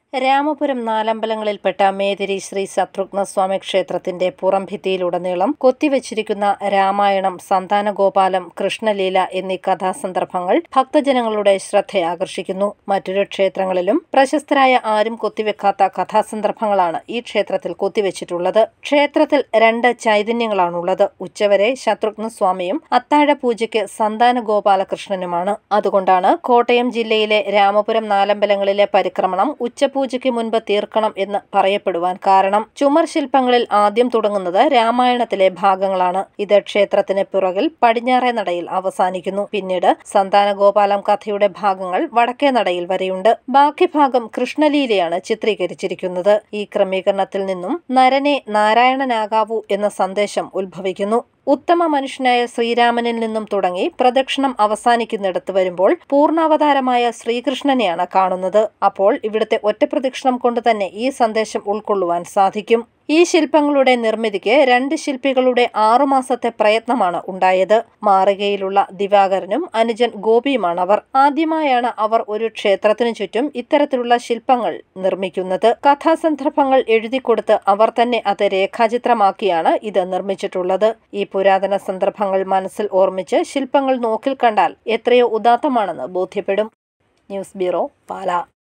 രാമപുരം നാലമ്പലങ്ങളിൽപ്പെട്ട മേതിരി ശ്രീ ശത്രുഘ്നസ്വാമി ക്ഷേത്രത്തിന്റെ പുറംഭിത്തിയിലുടനീളം കൊത്തിവച്ചിരിക്കുന്ന രാമായണം, സന്താനഗോപാലം, കൃഷ്ണലീല എന്നീ കഥാസന്ദർഭങ്ങൾ ഭക്തജനങ്ങളുടെ ശ്രദ്ധയാകർഷിക്കുന്നു. മറ്റൊരു ക്ഷേത്രങ്ങളിലും പ്രശസ്തരായ ആരും കൊത്തിവെക്കാത്ത കഥാസന്ദർഭങ്ങളാണ് ഈ ക്ഷേത്രത്തിൽ കൊത്തിവച്ചിട്ടുള്ളത്. ക്ഷേത്രത്തിൽ 2 ചൈതന്യങ്ങളാണുള്ളത്. ഉച്ചവരെ ശത്രുഘ്നസ്വാമിയും അത്താഴപൂജയ്ക്ക് സന്താനഗോപാലകൃഷ്ണനുമാണ്. അതുകൊണ്ടാണ് കോട്ടയം ജില്ലയിലെ രാമപുരം നാലമ്പലങ്ങളിലെ പരിക്രമണം ഉച്ചപൂജയ്ക്ക് മുൻപ് തീർക്കണം എന്ന് പറയപ്പെടുവാൻ കാരണം. ചുമർ ശില്പങ്ങളിൽ ആദ്യം തുടങ്ങുന്നത് രാമായണത്തിലെ ഭാഗങ്ങളാണ്. ഇത് ക്ഷേത്രത്തിന് പുറകിൽ പടിഞ്ഞാറേ നടയിൽ അവസാനിക്കുന്നു. പിന്നീട് സന്താനഗോപാലം കഥയുടെ ഭാഗങ്ങൾ വടക്കേ നടയിൽ വരെയുണ്ട്. ബാക്കി ഭാഗം കൃഷ്ണലീലയാണ് ചിത്രീകരിച്ചിരിക്കുന്നത്. ഈ ക്രമീകരണത്തിൽ നിന്നും നരനെ നാരായണനാകാവൂ എന്ന സന്ദേശം ഉത്ഭവിക്കുന്നു. ഉത്തമ മനുഷ്യനായ ശ്രീരാമനിൽ നിന്നും തുടങ്ങി പ്രദക്ഷിണം അവസാനിക്കുന്നിടത്ത് വരുമ്പോൾ പൂർണ്ണാവതാരമായ ശ്രീകൃഷ്ണനെയാണ് കാണുന്നത്. അപ്പോൾ ഇവിടുത്തെ ഒറ്റപ്രദക്ഷിണം കൊണ്ട് തന്നെ ഈ സന്ദേശം ഉൾക്കൊള്ളുവാൻ സാധിക്കും. ഈ ശില്പങ്ങളുടെ നിർമ്മിതിക്ക് 2 ശില്പികളുടെ 6 മാസത്തെ പ്രയത്നമാണ് ഉണ്ടായത്. മാറികയിലുള്ള ദിവാകരനും അനുജൻ ഗോപിയുമാണവർ. ആദ്യമായാണ് അവർ ഒരു ക്ഷേത്രത്തിനു ചുറ്റും ഇത്തരത്തിലുള്ള ശില്പങ്ങൾ നിർമ്മിക്കുന്നത്. കഥാസന്ദർഭങ്ങൾ എഴുതിക്കൊടുത്ത് അവർ തന്നെ അത് രേഖാചിത്രമാക്കിയാണ് ഇത് നിർമ്മിച്ചിട്ടുള്ളത്. ഈ പുരാതന സന്ദർഭങ്ങൾ മനസ്സിൽ ഓർമ്മിച്ച് ശില്പങ്ങൾ നോക്കിൽ കണ്ടാൽ എത്രയോ ഉദാത്തമാണെന്ന് ബോധ്യപ്പെടും. News bureau, Pala.